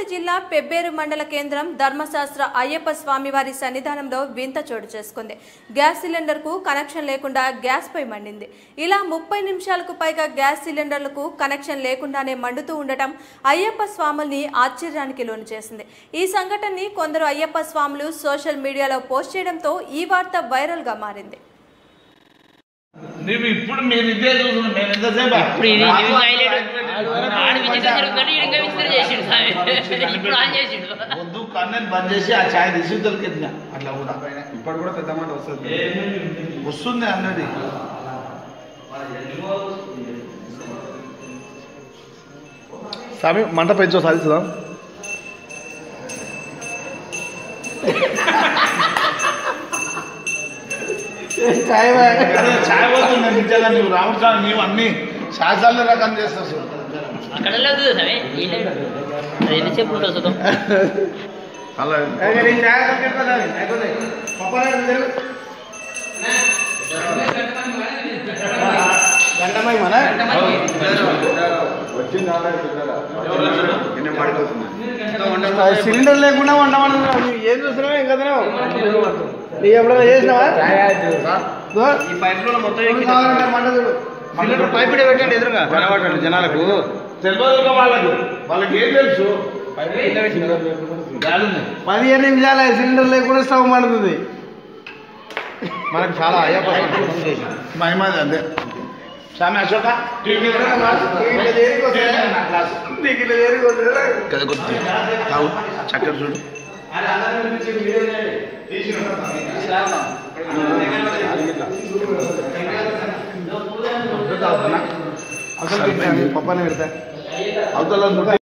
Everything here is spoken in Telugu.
వనపర్తి జిల్లా పెబ్బేరు మండల కేంద్రం ధర్మశాస్త్ర అయ్యప్ప స్వామివారి సన్నిధానంలో వింత చోటు చేసుకుంది. గ్యాస్ సిలిండర్కు కనెక్షన్ లేకుండా గ్యాస్ పై మండింది. ఇలా 30 నిమిషాలకు పైగా గ్యాస్ సిలిండర్లకు కనెక్షన్ లేకుండానే మండుతూ ఉండటం అయ్యప్ప స్వాముల్ని ఆశ్చర్యానికి లోను చేసింది. ఈ సంఘటనని కొందరు అయ్యప్ప స్వాములు సోషల్ మీడియాలో పోస్ట్ చేయడంతో ఈ వార్త వైరల్ గా మారింది. ఇప్పుడు మీరు ఇదే చూస్తున్నా మేము ఎంతసేపు వద్దు కన్నెన్ బంద్ చేసి ఆ ఛాయ్ తీసి దొరికింది అట్లా కూడా ఇప్పుడు కూడా పెద్ద మాట వస్తుంది అన్నది. స్వామి మంట పెంచో సాధిస్తుందాం. ఛాయ్ పోతుంది నిజంగా. నువ్వు రామస్వామి నీవు అన్ని శాస్త్రాలు రకం చేస్తావు. సిలిండర్ లేకుండా వండమని ఏం చూస్తున్నావు ఏం కదనా నీకు ఎప్పుడైనా చేసినావా? పైప్ పెట్టండి ఎదురుగా కనబడండి జనాలకు. తెలియదు వాళ్ళకి ఏం తెలుసు. 15 నిమిషాలు సిలిండర్ లేకుండా స్టవ్ మండుతుంది. మనకు చాలా అయ్యప్ప మహిమ అదే స్వామి అశోక చక్కర చూడు. అసలు పప్పనే పెడతా అవతల